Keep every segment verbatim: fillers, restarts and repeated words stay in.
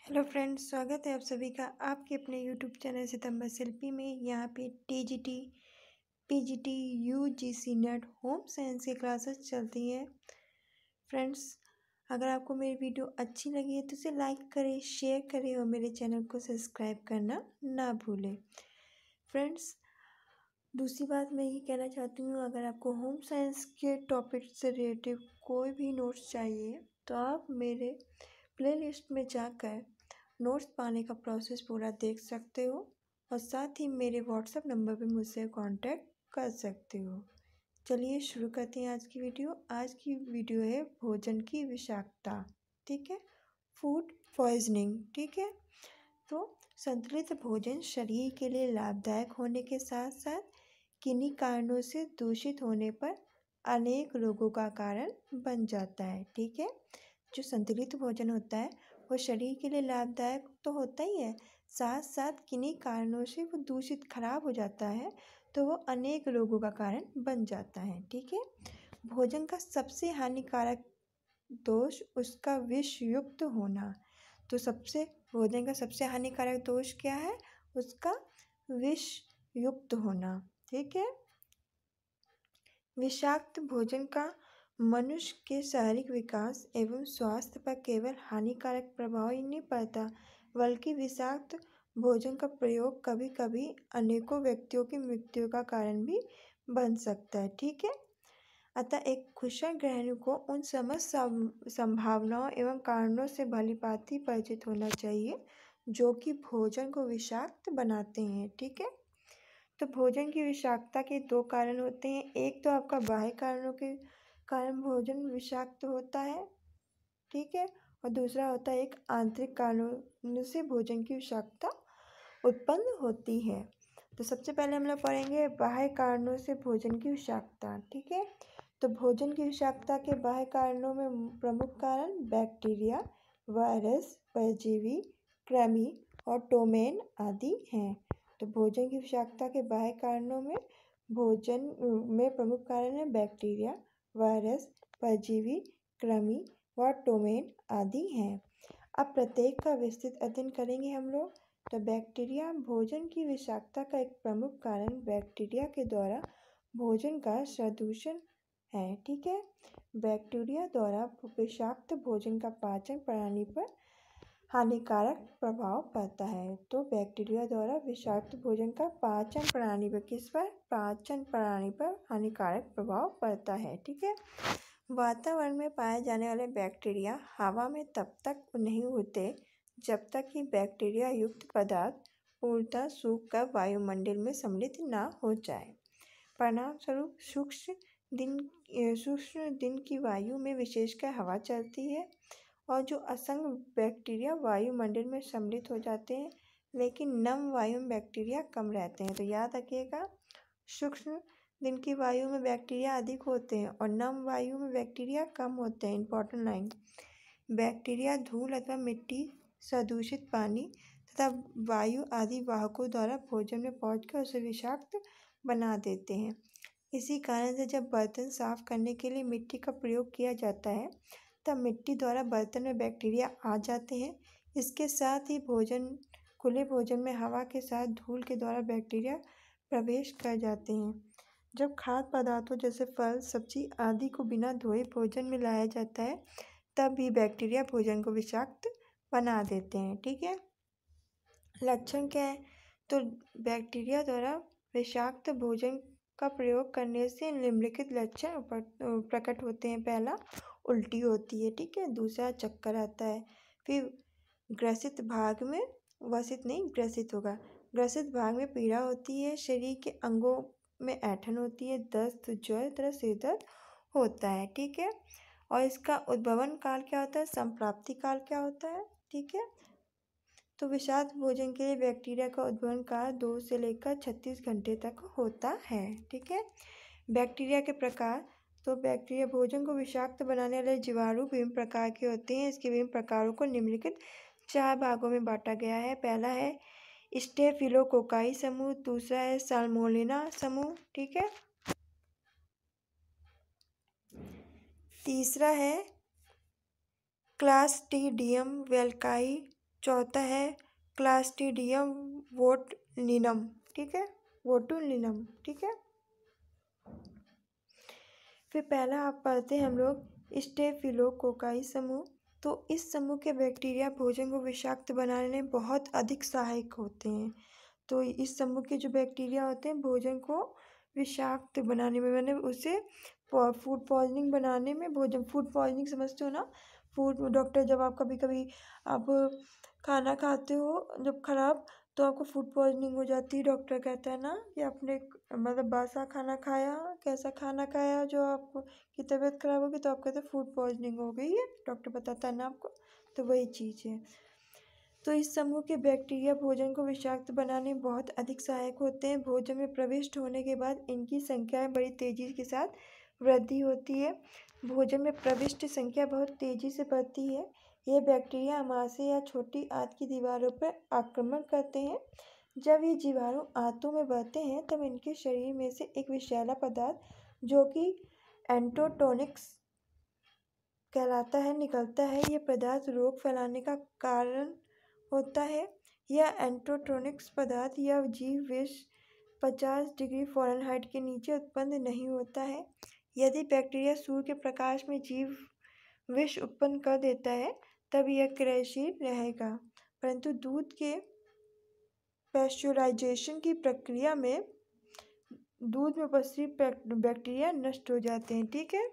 Hello friends, स्वागत है आप सभी का आपके अपने यूट्यूब चैनल सितंबर शिल्पी में। यहाँ पे TGT, PGT, UGC NET home science की क्लासेस चलती हैं। फ्रेंड्स, अगर आपको मेरी वीडियो अच्छी लगी है तो इसे लाइक करें, शेयर करें और मेरे चैनल को सब्सक्राइब करना ना भूलें। फ्रेंड्स, दूसरी बात मैं ये कहना चाहती हूँ, अगर आपको होम साइंस के टॉपिक से रिलेटेड कोई भी नोट्स चाहिए तो आप मेरे प्लेलिस्ट में जाकर नोट्स पाने का प्रोसेस पूरा देख सकते हो और साथ ही मेरे व्हाट्सएप नंबर पे मुझसे कांटेक्ट कर सकते हो। चलिए शुरू करते हैं आज की वीडियो। आज की वीडियो है भोजन की विषाक्तता, ठीक है, फूड पॉइजनिंग, ठीक है। तो संतुलित भोजन शरीर के लिए लाभदायक होने के साथ साथ किन्हीं कारणों से दूषित होने पर अनेक रोगों का कारण बन जाता है, ठीक है। जो संतुलित भोजन होता है वो शरीर के लिए लाभदायक तो होता ही है, साथ साथ किन्हीं कारणों से वो दूषित खराब हो जाता है तो वो अनेक रोगों का कारण बन जाता है, ठीक है। भोजन का सबसे हानिकारक दोष उसका विष युक्त होना। तो सबसे भोजन का सबसे हानिकारक दोष क्या है? उसका विष युक्त होना, ठीक है। विषाक्त भोजन का मनुष्य के शारीरिक विकास एवं स्वास्थ्य पर केवल हानिकारक प्रभाव ही नहीं पड़ता, बल्कि विषाक्त भोजन का प्रयोग कभी कभी अनेकों व्यक्तियों की मृत्यु का कारण भी बन सकता है, ठीक है। अतः एक कुशल गृहिणी को उन समस्त संभावनाओं एवं कारणों से भलीभांति परिचित होना चाहिए जो कि भोजन को विषाक्त बनाते हैं, ठीक है। तो भोजन की विषाक्तता के दो कारण होते हैं। एक तो आपका बाह्य कारणों के कारण भोजन विषाक्त होता है, ठीक है, और दूसरा होता है एक आंतरिक कारणों से भोजन की विषाक्तता उत्पन्न होती है। तो सबसे पहले हम लोग पढ़ेंगे बाह्य कारणों से भोजन की विषाक्तता, ठीक है। तो भोजन की विषाक्तता के बाह्य कारणों में प्रमुख कारण बैक्टीरिया, वायरस, परजीवी, कृमि और टोमेन आदि हैं। तो भोजन की विषाक्तता के बाह्य कारणों में भोजन में प्रमुख कारण है बैक्टीरिया, वायरस, परजीवी, कृमि व टोमेन आदि हैं। अब प्रत्येक का विस्तृत अध्ययन करेंगे हम लोग। तो बैक्टीरिया भोजन की विषाक्तता का एक प्रमुख कारण बैक्टीरिया के द्वारा भोजन का प्रदूषण है, ठीक है। बैक्टीरिया द्वारा विषाक्त भोजन का पाचन प्रणाली पर हानिकारक प्रभाव पड़ता है। तो बैक्टीरिया द्वारा विषाक्त भोजन का पाचन प्रणाली पर किस पर पाचन प्रणाली पर हानिकारक प्रभाव पड़ता है, ठीक है। वातावरण में पाए जाने वाले बैक्टीरिया हवा में तब तक नहीं होते जब तक कि बैक्टीरिया युक्त पदार्थ पूर्णतः सूख कर वायुमंडल में सम्मिलित न हो जाए। परिणाम स्वरूप सूक्ष्म दिन सूक्ष्म दिन की वायु में विशेषकर हवा चलती है और जो असंग बैक्टीरिया वायुमंडल में सम्मिलित हो जाते हैं, लेकिन नम वायु में बैक्टीरिया कम रहते हैं। तो याद रखिएगा, सूक्ष्म दिन की वायु में बैक्टीरिया अधिक होते हैं और नम वायु में बैक्टीरिया कम होते हैं। इंपॉर्टेंट लाइन, बैक्टीरिया धूल अथवा मिट्टी, सदूषित पानी तथा वायु आदि वाहकों द्वारा भोजन में पहुंचकर उसे विषाक्त बना देते हैं। इसी कारण से जब बर्तन साफ करने के लिए मिट्टी का प्रयोग किया जाता है तब मिट्टी द्वारा बर्तन में बैक्टीरिया आ जाते हैं। इसके साथ ही भोजन खुले भोजन में हवा के साथ धूल के द्वारा बैक्टीरिया प्रवेश कर जाते हैं। जब खाद्य पदार्थों जैसे फल, सब्जी आदि को बिना धोए भोजन में लाया जाता है तब भी बैक्टीरिया भोजन को विषाक्त बना देते हैं, ठीक है। लक्षण क्या है? तो बैक्टीरिया द्वारा विषाक्त भोजन का प्रयोग करने से निम्नलिखित लक्षण प्रकट होते हैं। पहला, उल्टी होती है, ठीक है। दूसरा, चक्कर आता है। फिर ग्रसित भाग में वसित नहीं ग्रसित होगा ग्रसित भाग में पीड़ा होती है। शरीर के अंगों में ऐंठन होती है। दस्त, ज्वर तथा सिर दर्द होता है, ठीक है। और इसका उद्भवन काल क्या होता है? संप्राप्ति काल क्या होता है, ठीक है। तो विषाक्त भोजन के लिए बैक्टीरिया का उद्भवन काल दो से लेकर छत्तीस घंटे तक होता है, ठीक है। बैक्टीरिया के प्रकार, तो बैक्टीरिया भोजन को विषाक्त बनाने वाले जीवाणु विभिन्न प्रकार के होते हैं। इसके विभिन्न प्रकारों को निम्नलिखित चार भागों में बांटा गया है। पहला है स्टेफिलोकोकाई समूह, दूसरा है साल्मोनेला समूह, ठीक है। तीसरा है क्लास्ट्रीडियम वेल्काई, चौथा है क्लास्ट्रीडियम बोटुलिनम, ठीक है, बोटुलिनम, ठीक है। फिर पहला आप पढ़ते हैं हम लोग स्टेफिलोकोकाई समूह। तो इस समूह के बैक्टीरिया भोजन को विषाक्त बनाने में बहुत अधिक सहायक होते हैं। तो इस समूह के जो बैक्टीरिया होते हैं भोजन को विषाक्त बनाने में, मैंने उसे फूड पॉइजनिंग बनाने में, भोजन फूड पॉइजनिंग समझते हो ना, फूड डॉक्टर जब आप कभी कभी आप खाना खाते हो जब खराब, तो आपको फूड पॉइजनिंग हो जाती है, डॉक्टर कहता है ना कि आपने मतलब बासा खाना खाया, कैसा खाना खाया जो आपको की तबीयत खराब होगी, तो आप कहते हैं फूड पॉइजनिंग हो गई है, डॉक्टर बताता है ना आपको, तो वही चीज़ है। तो इस समूह के बैक्टीरिया भोजन को विषाक्त बनाने में बहुत अधिक सहायक होते हैं। भोजन में प्रविष्ट होने के बाद इनकी संख्या में बड़ी तेजी के साथ वृद्धि होती है। भोजन में प्रविष्ट संख्या बहुत तेजी से बढ़ती है। ये बैक्टीरिया आमाशय या छोटी आंत की दीवारों पर आक्रमण करते हैं। जब ये जीवाणु आंतों में बढ़ते हैं तब इनके शरीर में से एक विषैला पदार्थ जो कि एंटोटोनिक्स कहलाता है निकलता है। ये पदार्थ रोग फैलाने का कारण होता है। यह एंटोटोनिक्स पदार्थ या जीव विष पचास डिग्री फ़ारेनहाइट के नीचे उत्पन्न नहीं होता है। यदि बैक्टीरिया सूर्य के प्रकाश में जीव विष उत्पन्न कर देता है तब यह क्रियाशील रहेगा, परंतु दूध के पैस्चराइजेशन की प्रक्रिया में दूध में उपस्थित बैक्टीरिया नष्ट हो जाते हैं, ठीक है।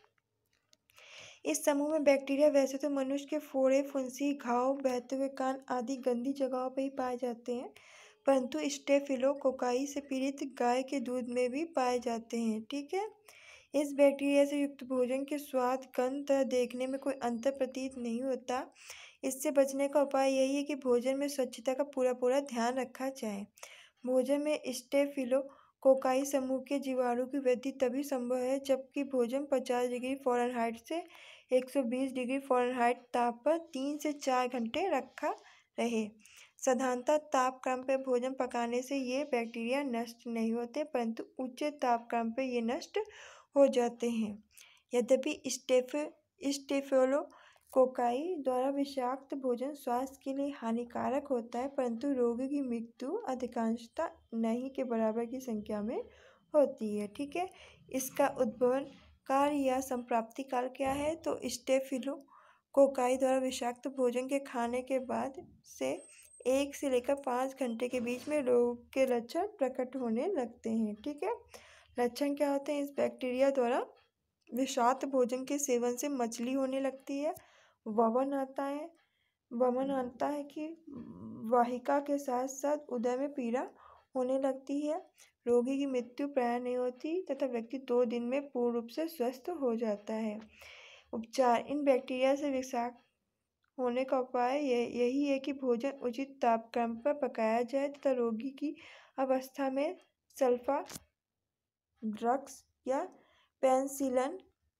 इस समूह में बैक्टीरिया वैसे तो मनुष्य के फोड़े, फुंसी, घाव, बहते हुए कान आदि गंदी जगहों पर ही पाए जाते हैं, परंतु स्टेफिलोकोकाई से पीड़ित गाय के दूध में भी पाए जाते हैं, ठीक है। इस बैक्टीरिया से युक्त भोजन के स्वाद, गंध तथा देखने में कोई अंतर प्रतीत नहीं होता। इससे बचने का उपाय यही है कि भोजन में स्वच्छता का पूरा पूरा ध्यान रखा जाए। भोजन में स्टेफिलोकोकाई समूह के जीवाणु की वृद्धि तभी संभव है जबकि भोजन पचास डिग्री फ़ारेनहाइट से एक सौ बीस डिग्री फ़ारेनहाइट ताप पर तीन से चार घंटे रखा रहे। साधारणतः तापक्रम पर भोजन पकाने से ये बैक्टीरिया नष्ट नहीं होते, परंतु उच्च तापक्रम पर ये नष्ट हो जाते हैं। यद्यपि स्टेफ स्टेफिलोकोकाई द्वारा विषाक्त भोजन स्वास्थ्य के लिए हानिकारक होता है, परंतु रोगी की मृत्यु अधिकांशतः नहीं के बराबर की संख्या में होती है, ठीक है। इसका उद्भवन काल या संप्राप्ति काल क्या है? तो स्टेफिलोकोकाई द्वारा विषाक्त भोजन के खाने के बाद से एक से लेकर पाँच घंटे के बीच में रोग के लक्षण प्रकट होने लगते हैं, ठीक है। लक्षण क्या होते हैं? इस बैक्टीरिया द्वारा विषाक्त भोजन के सेवन से मछली होने लगती है, वमन आता है वमन आता है कि वाहिका के साथ साथ उदर में पीड़ा होने लगती है। रोगी की मृत्यु प्राय नहीं होती तथा व्यक्ति दो दिन में पूर्ण रूप से स्वस्थ हो जाता है। उपचार: इन बैक्टीरिया से विषाक्त होने का उपाय यही है कि भोजन उचित तापक्रम पर पकाया जाए तथा रोगी की अवस्था में सल्फा ड्रग्स या पेनिसिलिन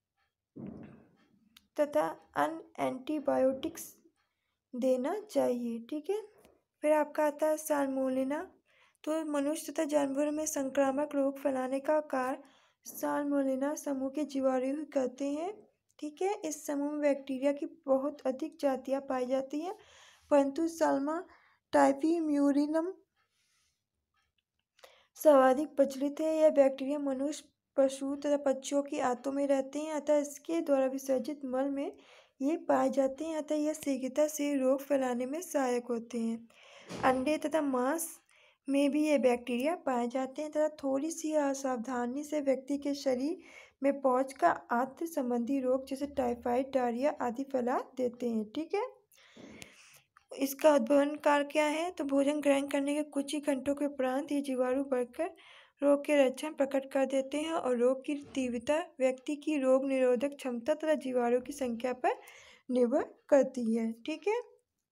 तथा अन्य एंटीबायोटिक्स देना चाहिए, ठीक है। फिर आपका आता है साल्मोनेला। तो मनुष्य तथा जानवरों में संक्रामक रोग फैलाने का कार्य साल्मोनेला समूह के जीवाणु ही करते हैं, ठीक है। इस समूह में बैक्टीरिया की बहुत अधिक जातियां पाई जाती हैं, परंतु साल्मा टाइफीम्यूरिनम सर्वाधिक प्रचलित है। यह बैक्टीरिया मनुष्य, पशु तथा पक्षियों की आंतों में रहते हैं, अतः इसके द्वारा विसर्जित मल में ये पाए जाते हैं, अतः यह शीघ्रता से रोग फैलाने में सहायक होते हैं। अंडे तथा मांस में भी ये बैक्टीरिया पाए जाते हैं तथा थोड़ी सी असावधानी से व्यक्ति के शरीर में पहुंचकर आंत्र संबंधी रोग जैसे टाइफाइड, डायरिया आदि फैला देते हैं, ठीक है। इसका उद्भवन काल क्या है? तो भोजन ग्रहण करने के कुछ ही घंटों के उपरांत ये जीवाणु बढ़कर रोग के लक्षण प्रकट कर देते हैं और रोग की तीव्रता व्यक्ति की रोग निरोधक क्षमता तथा जीवाणु की संख्या पर निर्भर करती है, ठीक है।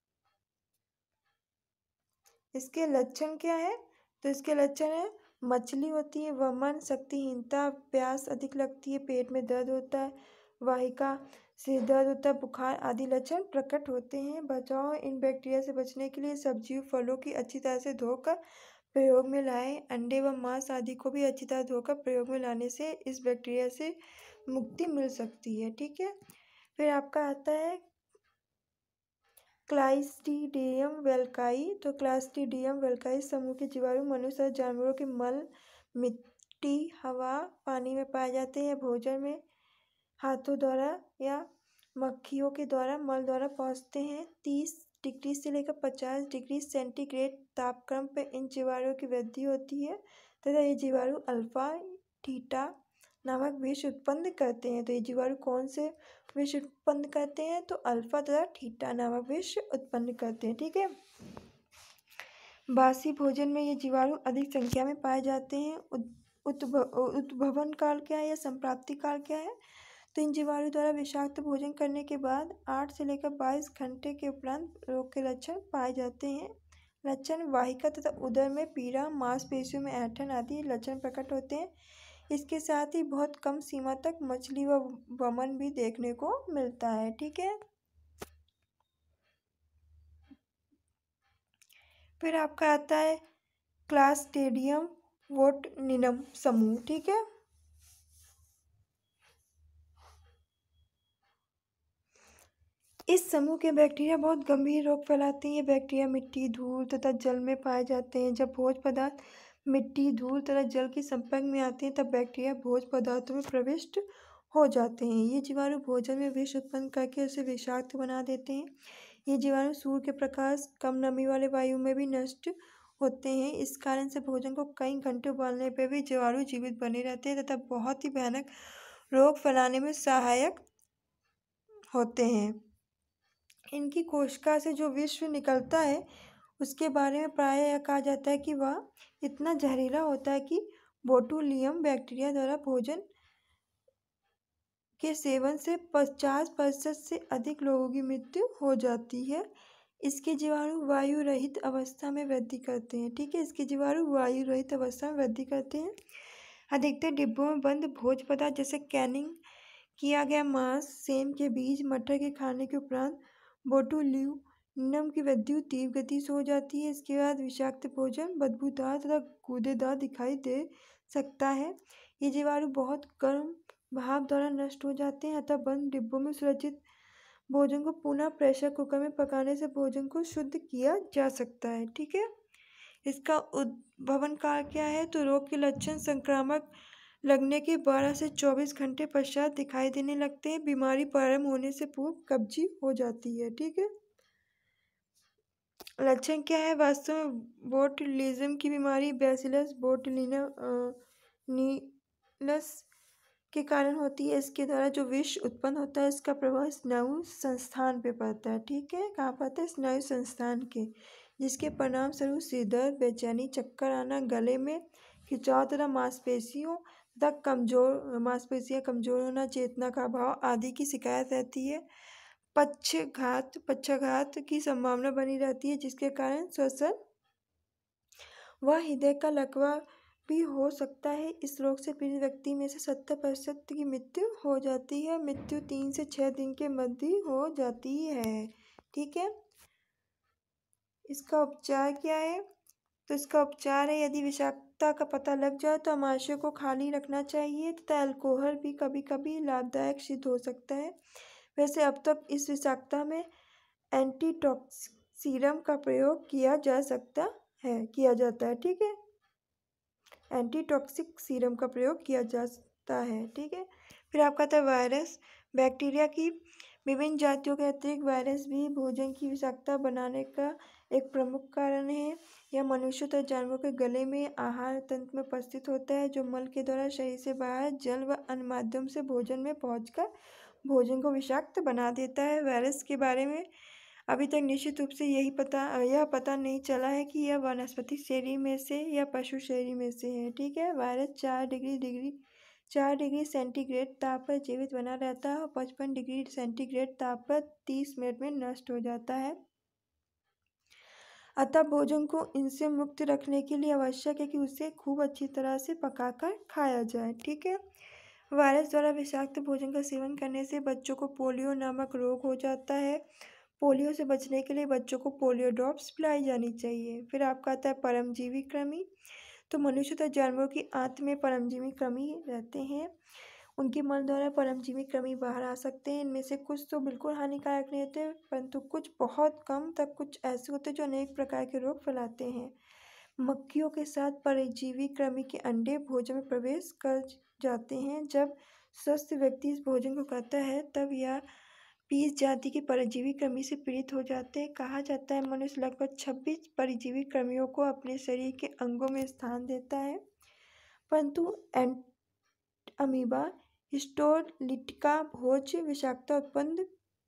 इसके लक्षण क्या है? तो इसके लक्षण है मछली होती है, वमन, शक्तिहीनता, प्यास अधिक लगती है, पेट में दर्द होता है, वाहिका से दर्द होता है, बुखार आदि लक्षण प्रकट होते हैं। बचाव: इन बैक्टीरिया से बचने के लिए सब्जियों, फलों की अच्छी तरह से धोकर प्रयोग में लाएं। अंडे व मांस आदि को भी अच्छी तरह धोकर प्रयोग में लाने से इस बैक्टीरिया से मुक्ति मिल सकती है, ठीक है। फिर आपका आता है क्लास्ट्रीडियम वेल्काई। तो क्लास्ट्रीडियम वेल्काई समूह के जीवाणु मनुष्य और जानवरों के मल, मिट्टी, हवा, पानी में पाए जाते हैं। भोजन में हाथों द्वारा या मक्खियों के द्वारा मल द्वारा पहुंचते हैं। तीस डिग्री से लेकर पचास डिग्री सेंटीग्रेड तापक्रम पर इन जीवाणुओं की वृद्धि होती है तथा ये जीवाणु अल्फा थीटा नामक विष उत्पन्न करते हैं। तो ये जीवाणु कौन से विष उत्पन्न करते हैं? तो अल्फा तथा थीटा नामक विष उत्पन्न करते हैं। ठीक है। बासी भोजन में ये जीवाणु अधिक संख्या में पाए जाते हैं। उद्भवन काल क्या है या संप्राप्ति काल क्या है? तो इन जीवाणु द्वारा विषाक्त भोजन करने के बाद आठ से लेकर बाईस घंटे के उपरांत रोग के लक्षण पाए जाते हैं। लक्षण वाहिका तथा उदर में पीड़ा, मांसपेशियों में ऐंठन आदि लक्षण प्रकट होते हैं। इसके साथ ही बहुत कम सीमा तक मछली व वमन भी देखने को मिलता है। ठीक है। फिर आपका आता है क्लास्ट्रीडियम बोटुलिनम समूह। ठीक है। इस समूह के बैक्टीरिया बहुत गंभीर रोग फैलाते हैं। ये बैक्टीरिया मिट्टी, धूल तथा जल में पाए जाते हैं। जब भोज्य पदार्थ मिट्टी, धूल तथा जल के संपर्क में आते हैं तब बैक्टीरिया भोज्य पदार्थों में प्रविष्ट हो जाते हैं। ये जीवाणु भोजन में विष उत्पन्न करके उसे विषाक्त बना देते हैं। ये जीवाणु सूर्य के प्रकाश, कम नमी वाले वायु में भी नष्ट होते हैं। इस कारण से भोजन को कई घंटे उबालने पर भी जीवाणु जीवित बने रहते हैं तथा बहुत ही भयानक रोग फैलाने में सहायक होते हैं। इनकी कोशिका से जो विष निकलता है उसके बारे में प्रायः यह कहा जाता है कि वह इतना जहरीला होता है कि बोटुलियम बैक्टीरिया द्वारा भोजन के सेवन से पचास प्रतिशत से अधिक लोगों की मृत्यु हो जाती है। इसके जीवाणु वायु रहित अवस्था में वृद्धि करते हैं। ठीक है। इसके जीवाणु वायु रहित अवस्था में वृद्धि करते हैं। अधिकतर डिब्बों में बंद भोज्य पदार्थ जैसे कैनिंग किया गया मांस, सेम के बीज, मटर के खाने के उपरांत बोटुलिनम की वृद्धि तीव्र गति से हो जाती है। इसके बाद विषाक्त भोजन बदबूदार तथा गूदेदार दिखाई दे सकता है। ये जीवाणु बहुत गर्म भाप द्वारा नष्ट हो जाते हैं। अतः बंद डिब्बों में सुरक्षित भोजन को पुनः प्रेशर कुकर में पकाने से भोजन को शुद्ध किया जा सकता है। ठीक है। इसका उद्भवन काल क्या है? तो रोग के लक्षण संक्रामक लगने के बारह से चौबीस घंटे पश्चात दिखाई देने लगते हैं। बीमारी प्रारंभ होने से पूर्व कब्जी हो जाती है। ठीक है। लक्षण क्या है? वास्तव में बोटुलिज्म की बीमारी बैसिलस बोटुलिनस के कारण होती है। इसके द्वारा जो विष उत्पन्न होता है इसका प्रभाव स्नायु संस्थान पे पड़ता है। ठीक है। कहाँ पड़ता है? स्नायु संस्थान के, जिसके परिणाम स्वरूप सिर दर्द, बेचैनी, चक्कर आना, गले में खिंचाव तथा मांसपेशियों तक कमजोर मांसपेशियां कमजोर होना, चेतना का अभाव आदि की शिकायत रहती है। पक्षघात पक्षाघात की संभावना बनी रहती है, जिसके कारण श्वसन व हृदय का लकवा भी हो सकता है। इस रोग से पीड़ित व्यक्ति में से सत्तर प्रतिशत की मृत्यु हो जाती है। मृत्यु तीन से छह दिन के मध्य हो जाती है। ठीक है। इसका उपचार क्या है? तो इसका उपचार है, यदि विषाक्तता का पता लग जाए तो अमाशय को खाली रखना चाहिए तथा अल्कोहल भी कभी कभी लाभदायक सिद्ध हो सकता है। वैसे अब तक इस विषाक्तता में एंटीटॉक्सिक सीरम का प्रयोग किया जा सकता है किया जाता है। ठीक है। एंटीटॉक्सिक सीरम का प्रयोग किया जाता है। ठीक है। फिर आपका आता है वायरस। बैक्टीरिया की विभिन्न जातियों के अतिरिक्त वायरस भी भोजन की विषाक्तता बनाने का एक प्रमुख कारण है। यह मनुष्य तथा जानवरों के गले में, आहार तंत्र में उपस्थित होता है, जो मल के द्वारा शरीर से बाहर जल व अन्य माध्यम से भोजन में पहुंचकर भोजन को विषाक्त बना देता है। वायरस के बारे में अभी तक निश्चित रूप से यही पता यह पता नहीं चला है कि यह वनस्पति श्रेणी में से या पशु श्रेणी में से है। ठीक है। वायरस चार डिग्री डिग्री चार डिग्री सेंटीग्रेड ताप पर जीवित बना रहता है और पचपन डिग्री सेंटीग्रेड ताप पर तीस मिनट में नष्ट हो जाता है। अतः भोजन को इनसे मुक्त रखने के लिए आवश्यक है कि उसे खूब अच्छी तरह से पकाकर खाया जाए। ठीक है। वायरस द्वारा विषाक्त भोजन का सेवन करने से बच्चों को पोलियो नामक रोग हो जाता है। पोलियो से बचने के लिए बच्चों को पोलियो ड्रॉप्स पिलाई जानी चाहिए। फिर आपका आता है परमजीवी कृमि। तो मनुष्य तथा जानवरों की आंत में परमजीवी कृमि रहते हैं। उनके मल द्वारा परमजीवी कृमि बाहर आ सकते हैं। इनमें से कुछ तो बिल्कुल हानिकारक नहीं होते, परंतु कुछ बहुत कम तक कुछ ऐसे होते हैं जो अनेक प्रकार के रोग फैलाते हैं। मक्खियों के साथ परजीवी कृमि के अंडे भोजन में प्रवेश कर जाते हैं। जब स्वस्थ व्यक्ति इस भोजन को खाता है तब यह बीस जाति के परजीवी कृमि से पीड़ित हो जाते हैं। कहा जाता है मनुष्य लगभग छब्बीस परजीवी कृमियों को अपने शरीर के अंगों में स्थान देता है, परंतु अमीबा हिस्टोलिटिका भोज विषाक्तता उत्पन्न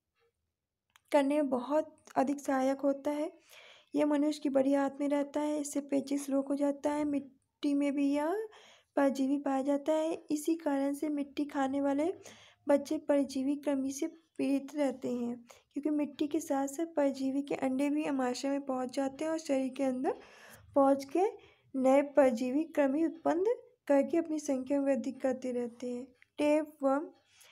करने में बहुत अधिक सहायक होता है। यह मनुष्य की बड़ी हाथ में रहता है, इससे पेचिश रोग हो जाता है। मिट्टी में भी यह परजीवी पाया जाता है, इसी कारण से मिट्टी खाने वाले बच्चे परजीवी कृमि से पीड़ित रहते हैं, क्योंकि मिट्टी के साथ साथ परजीवी के अंडे भी आमाशय में पहुंच जाते हैं और शरीर के अंदर पहुंच के नए परजीवी कृमि उत्पन्न करके अपनी संख्या में वृद्धि करते रहते हैं। टेपवर्म,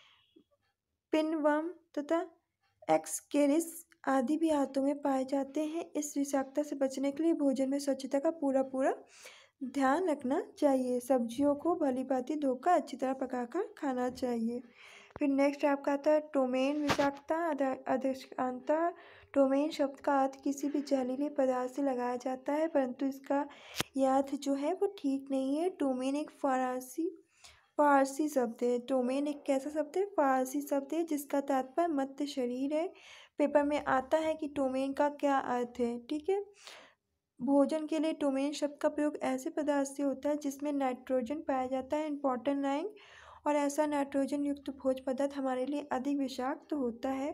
पिनवर्म तथा एक्सकेरिस आदि भी हाथों में पाए जाते हैं। इस विषाक्तता से बचने के लिए भोजन में स्वच्छता का पूरा पूरा ध्यान रखना चाहिए। सब्जियों को भली भांति धोकर अच्छी तरह पकाकर खाना चाहिए। फिर नेक्स्ट आपका आता है टोमेन विषाक्तता। अधिकांशतः टोमेन शब्द का अर्थ किसी भी जहरीले पदार्थ से लगाया जाता है, परंतु इसका यह अर्थ जो है वो ठीक नहीं है। टोमेन एक फारसी फारसी शब्द है। टोमेन एक कैसा शब्द है? फारसी शब्द है जिसका तात्पर्य मत्स्य शरीर है। पेपर में आता है कि टोमेन का क्या अर्थ है, ठीक है। भोजन के लिए टोमेन शब्द का प्रयोग ऐसे पदार्थ से होता है जिसमें नाइट्रोजन पाया जाता है, इम्पॉर्टेंट लाइन, और ऐसा नाइट्रोजन युक्त भोज्य पदार्थ हमारे लिए अधिक विषाक्त तो होता है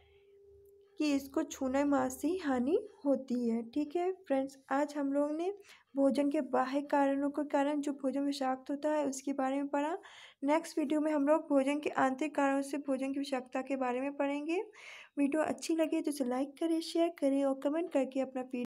कि इसको छूने मास से हानि होती है, ठीक है फ्रेंड्स। आज हम लोग ने भोजन के बाह्य कारणों के कारण जो भोजन विषाक्त होता है उसके बारे में पढ़ा। नेक्स्ट वीडियो में हम लोग भोजन के आंतरिक कारणों से भोजन की विषाक्तता के बारे में पढ़ेंगे। वीडियो अच्छी लगे तो इसे लाइक करें, शेयर करें और कमेंट करके अपना